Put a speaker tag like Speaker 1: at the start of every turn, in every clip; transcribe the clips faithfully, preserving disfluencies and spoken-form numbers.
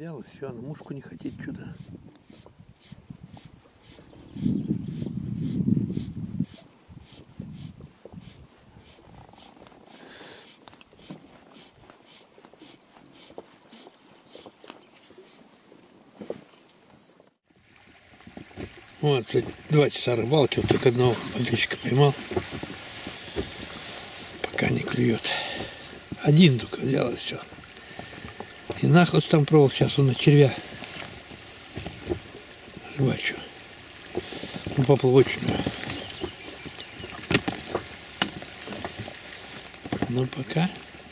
Speaker 1: Завалялась, все, а на мушку не хотеть чудо. Вот, два часа рыбалки, вот только одного подлещика поймал. Пока не клюет. Один только взял и все. И нахуй там провол, сейчас он на червя рыбачу. Ну, поплавочную. Но пока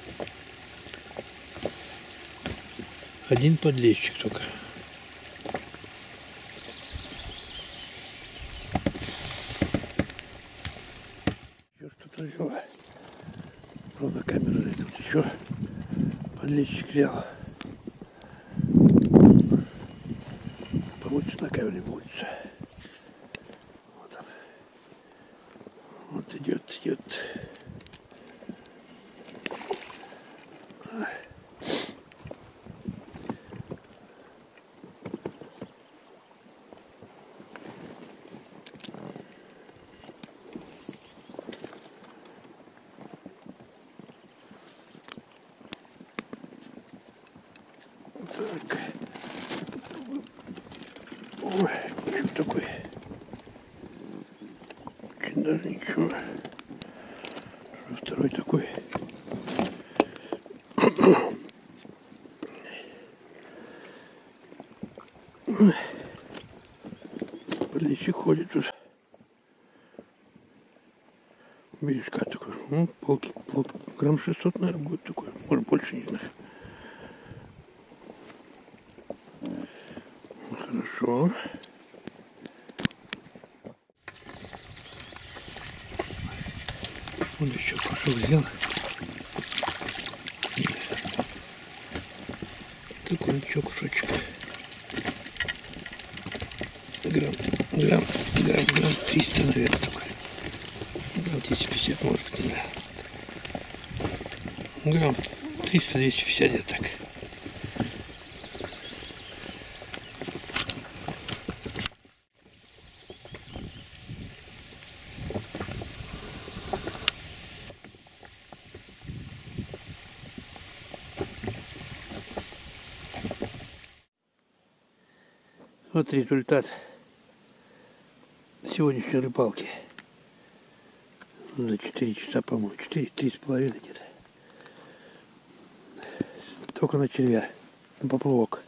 Speaker 1: один подлещик только. Еще что-то взяла. Правда, камера тут еще подлещик взял. Получится на камере, получится. Вот он. Вот идет, идет. Так. Ой, что такое? Очень даже ничего. Второй такой. Подлещик ходит тут. Бережка такой. Ну, пол, пол, грамм шестьсот, наверное, будет такой. Может, больше, не знаю. Хорошо. Вот еще пошел взял. Такой еще кусочек. Грамм, грамм, грамм, грамм триста, наверное, такой. Грамм двести пятьдесят, может, не знаю. Грамм триста двести пятьдесят где-то так. Вот результат сегодняшней рыбалки. За четыре часа, по-моему, четыре, три с половиной где-то. Только на червя, на поплавок.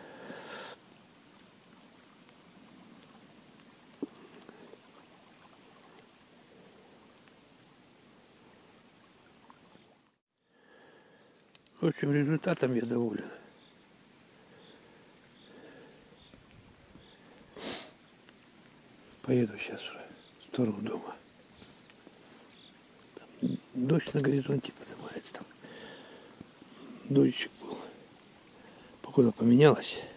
Speaker 1: В общем, результатом я доволен. Поеду сейчас в сторону дома. Там дождь на горизонте поднимается. Там дождичек был. Погода поменялась.